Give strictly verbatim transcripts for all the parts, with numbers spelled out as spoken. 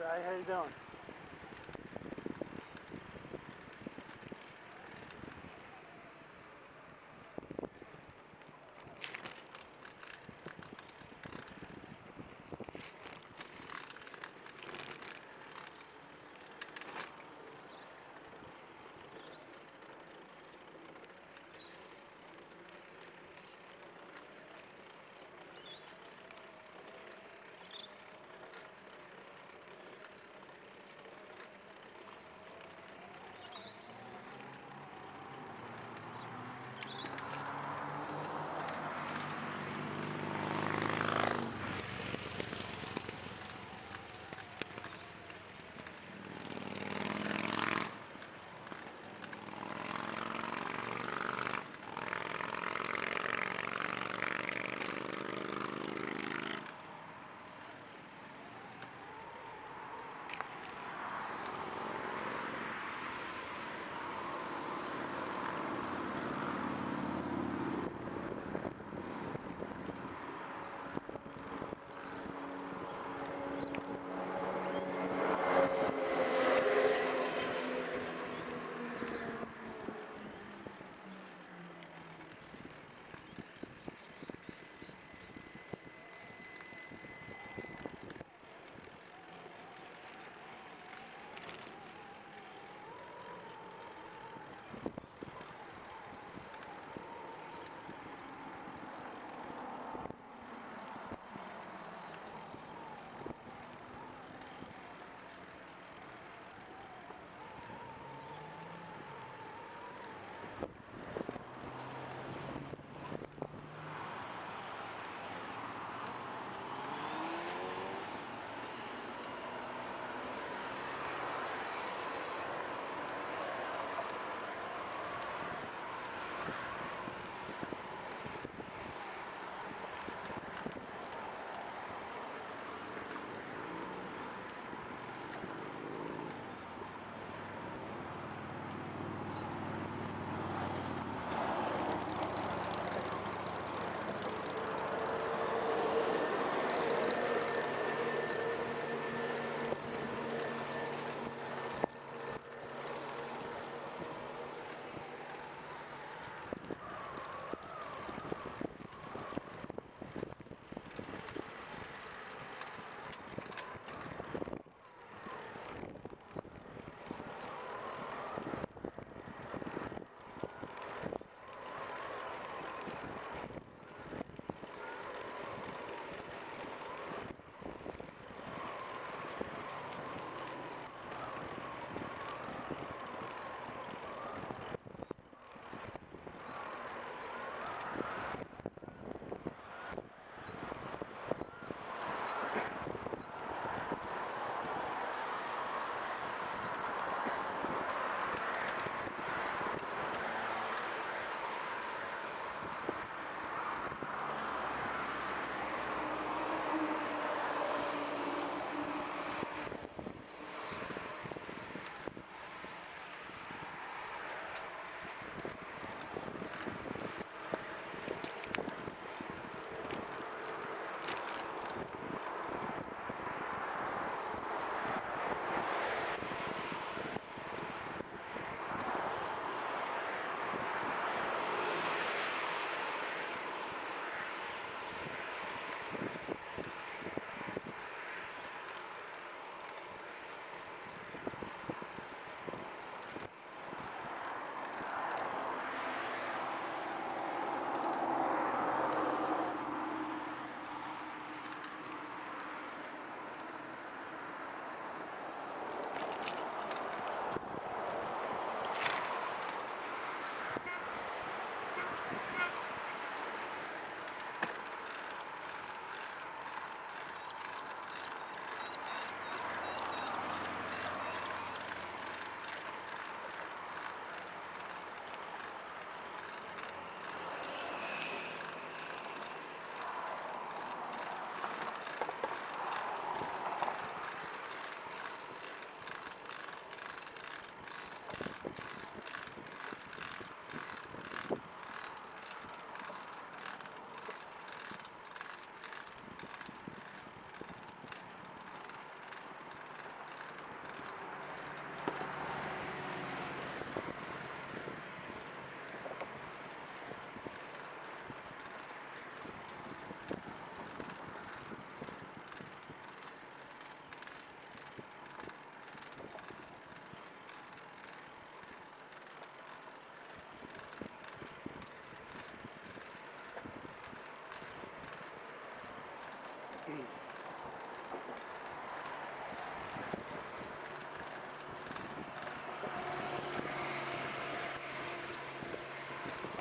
Hi, how you doing?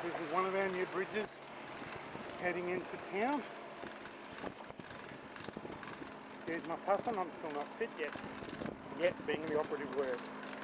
This is one of our new bridges heading into town. Here's my puffin. I'm still not fit yet. Yet being the operative word.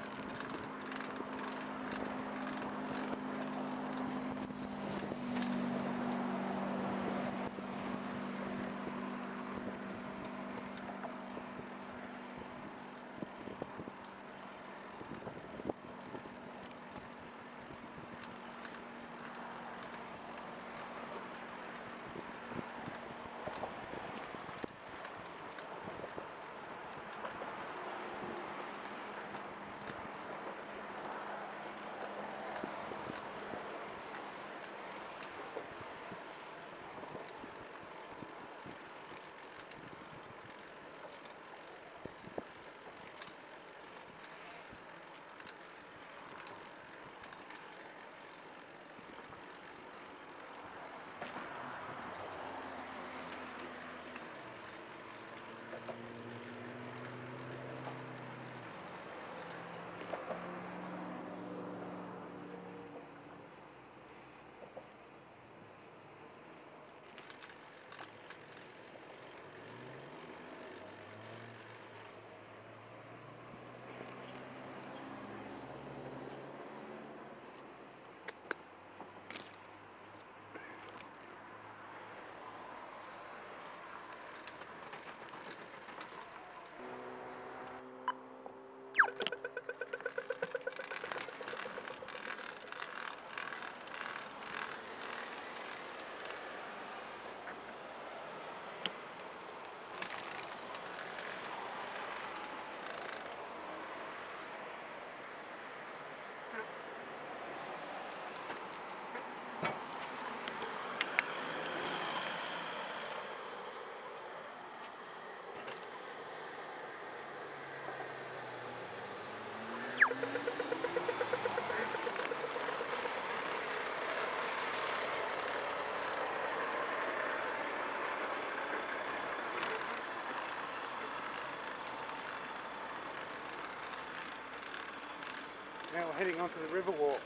Now we're heading onto the river walk.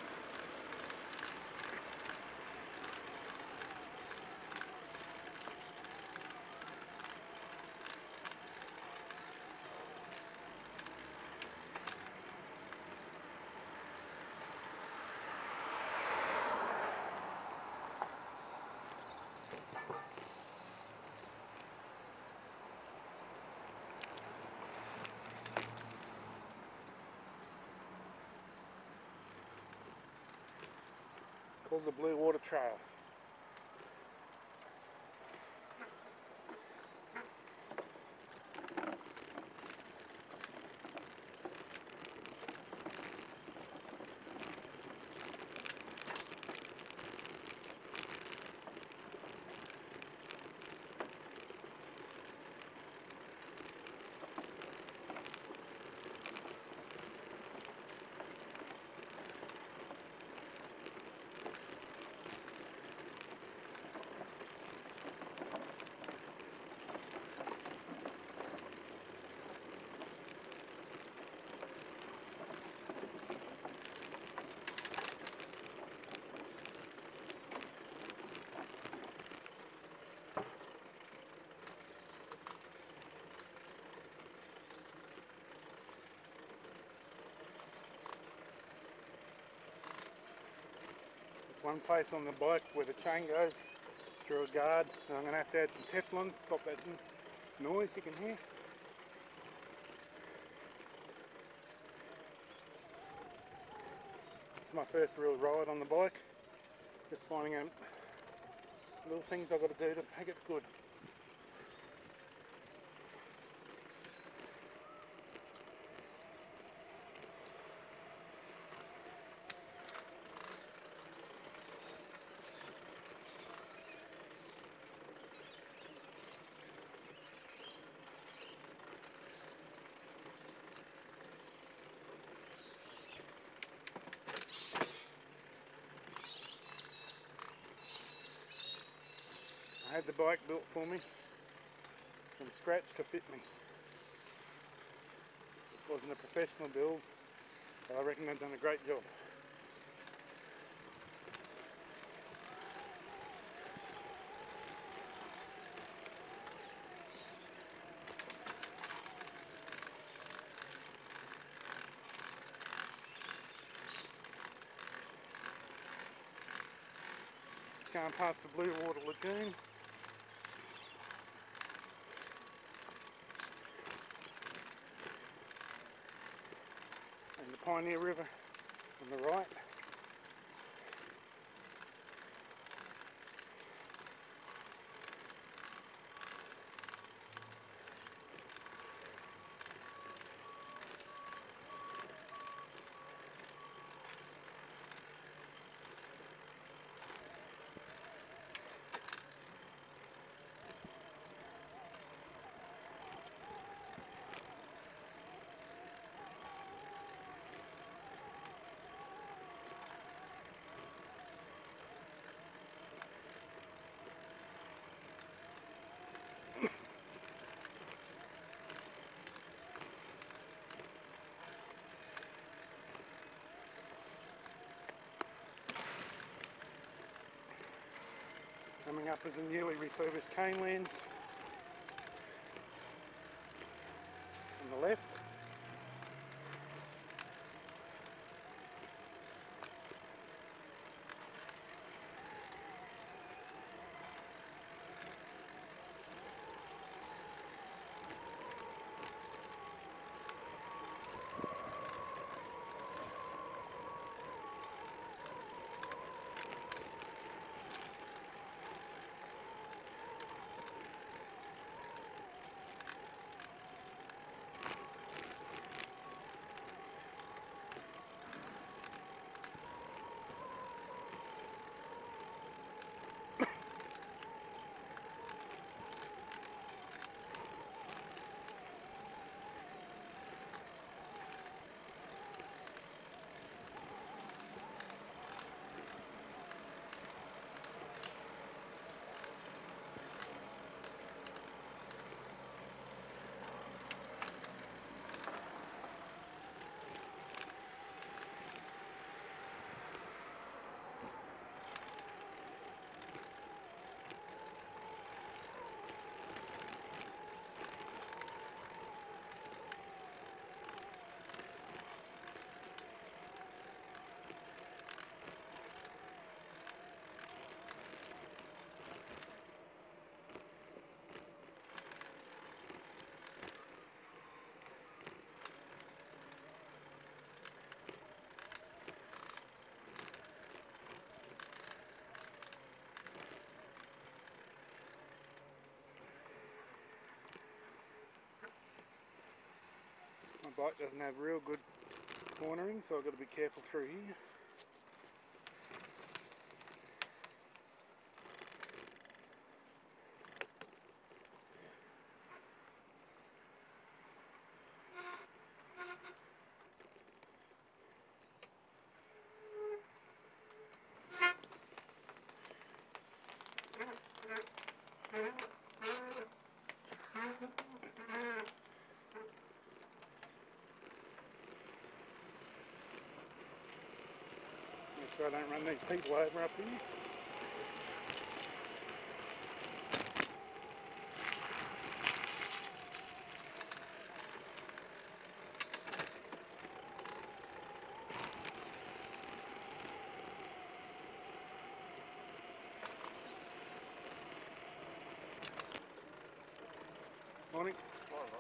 Called the Bluewater Trail. One place on the bike where the chain goes through a guard, and I'm going to have to add some Teflon to stop that noise you can hear. It's my first real ride on the bike, just finding out little things I've got to do to make it good. I had the bike built for me from scratch to fit me. It wasn't a professional build, but I reckon they've done a great job. going past the Bluewater lagoon. And the Pioneer River on the right. Coming up is a newly refurbished canelands on the left. My bike doesn't have real good cornering, so I've got to be careful through here. Make sure I don't run these people over up here. Morning. Morning.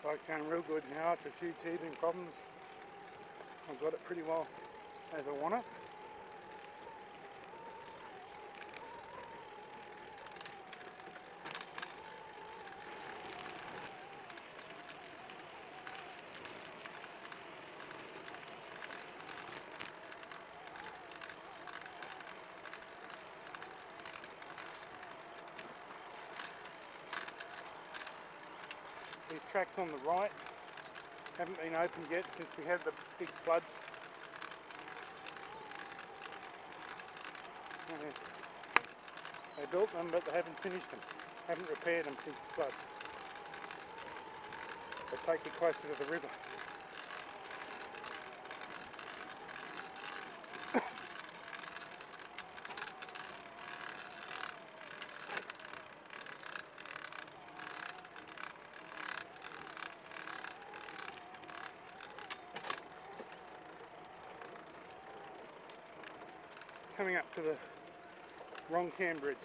Bike's going real good now. It's a few teething problems. I've got it pretty well as I want it. These tracks on the right haven't been opened yet since we had the big floods. Uh, they built them but they haven't finished them, haven't repaired them since the floods. They take you closer to the river. Coming up to the wrong cam bridge.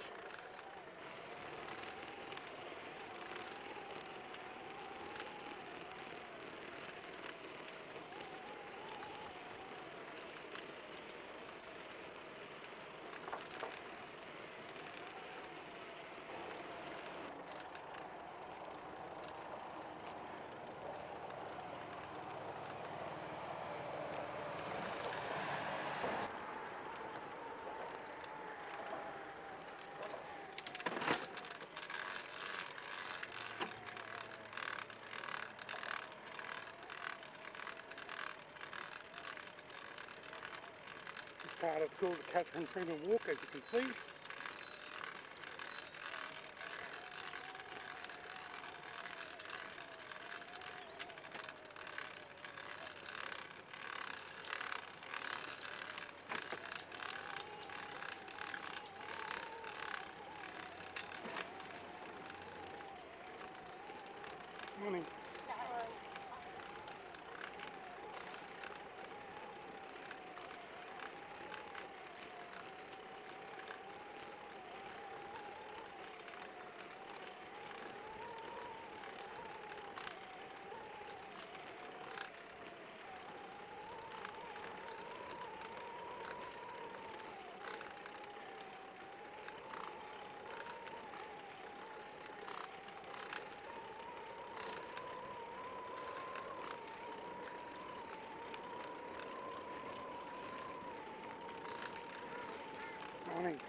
Part of school, the Catherine Freeman Walk, as you can see. Morning. Morning.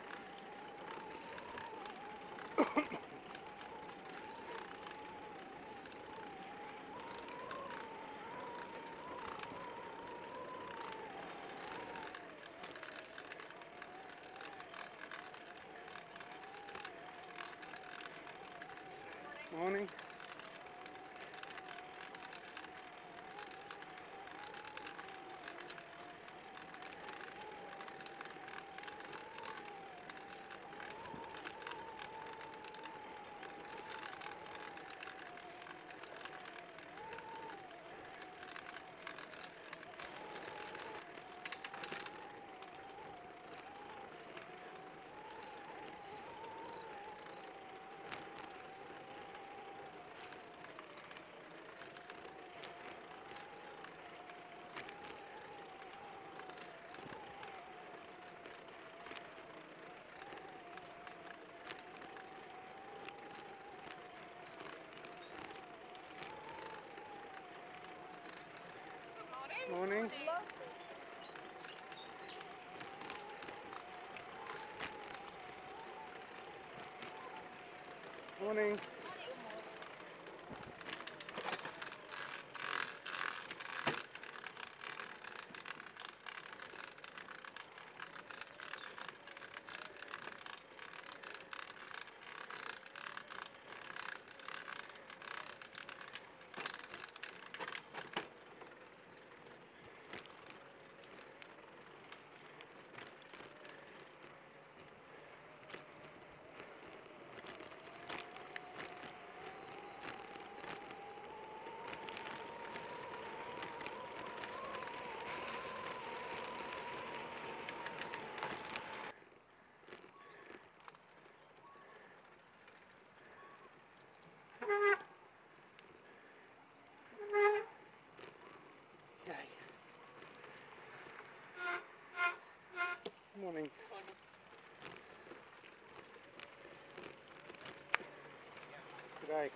Morning. Morning. Morning. Morning. G'day.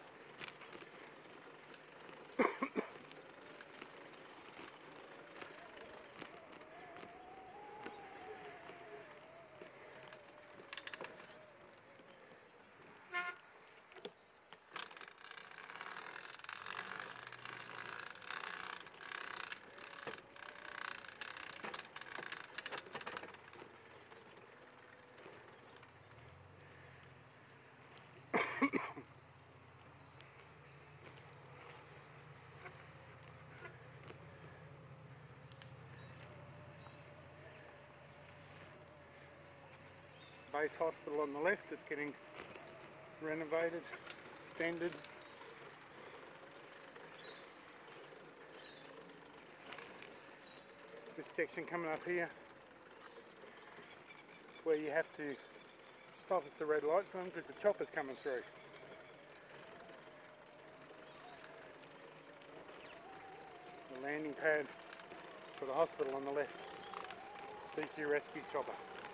Base hospital on the left, it's getting renovated, extended. This section coming up here, where you have to stop at the red lights on because the chopper's coming through. The landing pad for the hospital on the left. C Q rescue chopper.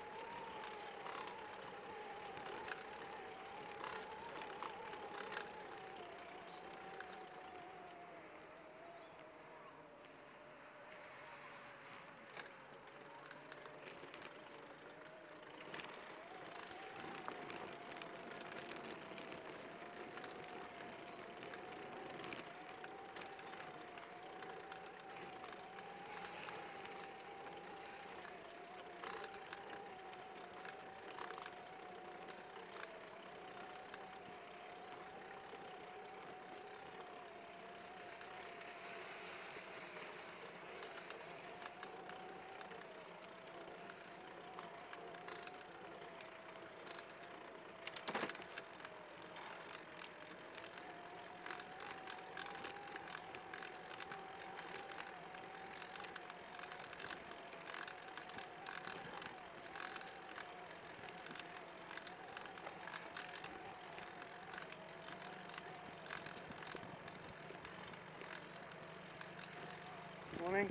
Morning.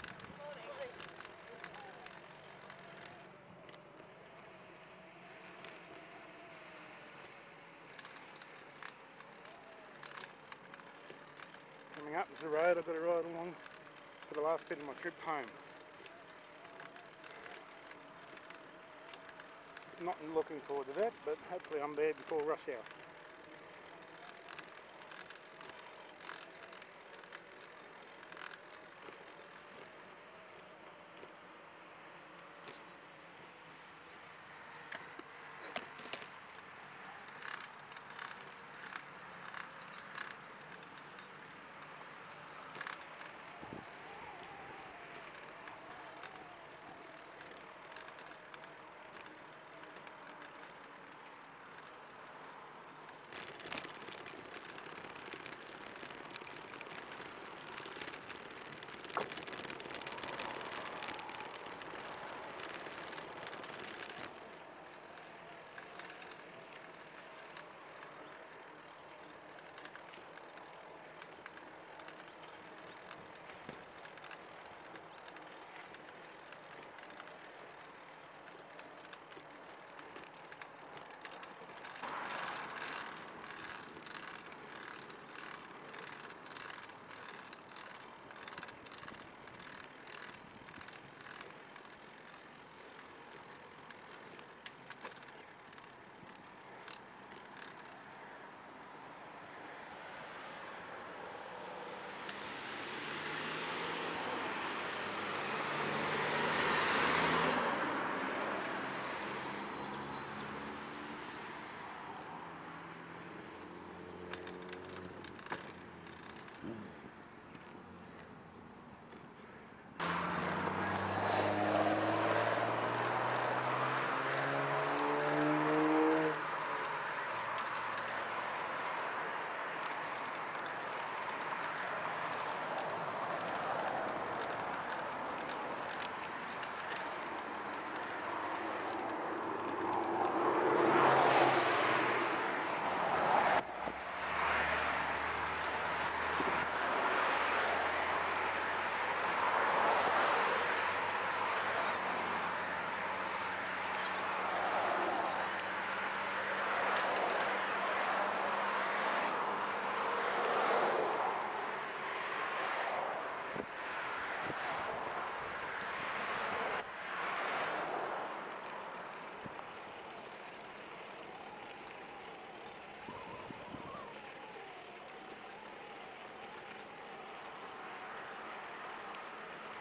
Coming up is the road I've got to ride along for the last bit of my trip home. Not looking forward to that, but hopefully I'm there before rush hour.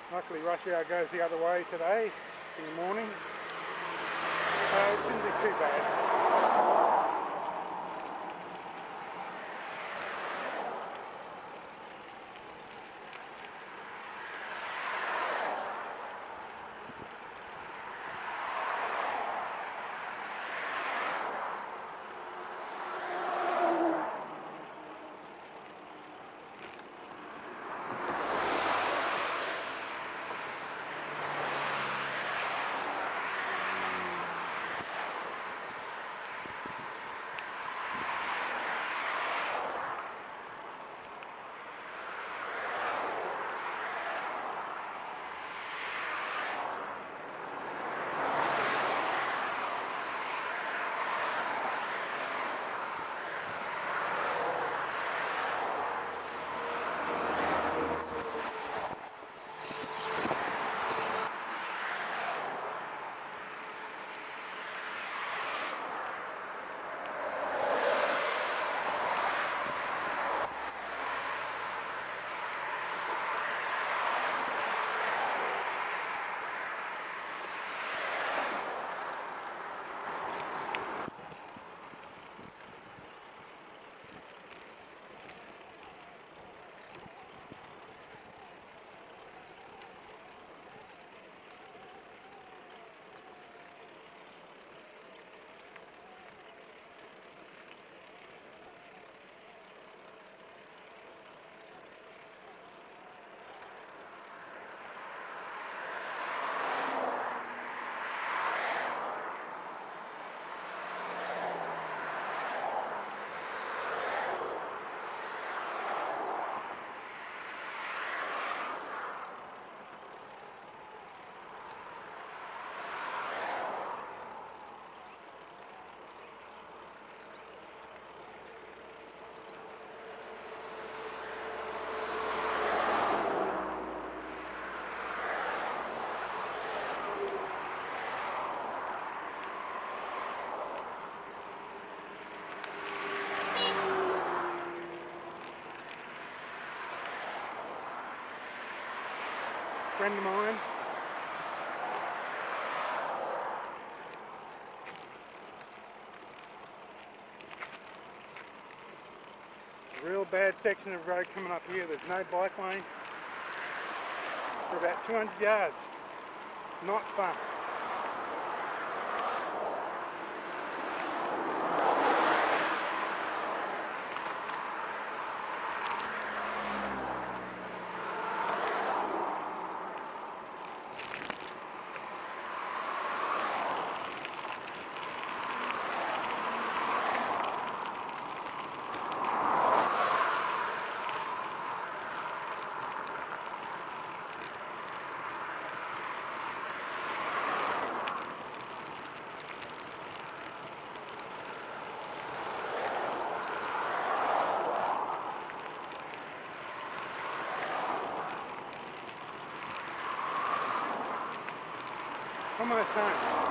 Luckily rush hour goes the other way today in the morning, so it shouldn't be too bad. Friend of mine. Real bad section of road coming up here. There's no bike lane for about two hundred yards. Not fun. Almost home.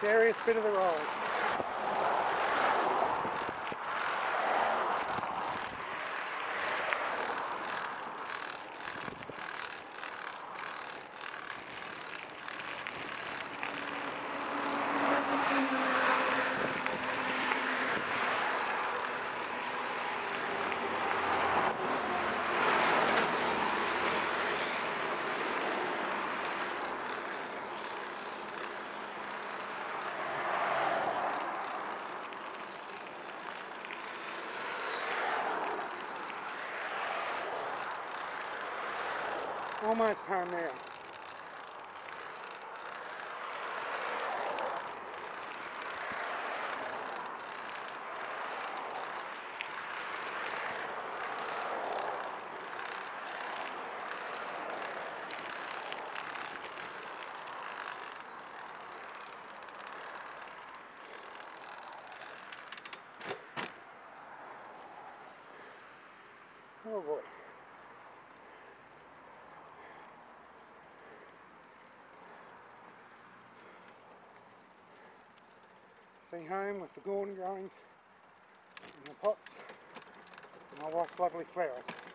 scariest bit of the ride. Almost home now. Oh boy. See home with the corn growing in the pots and my wife's lovely flowers.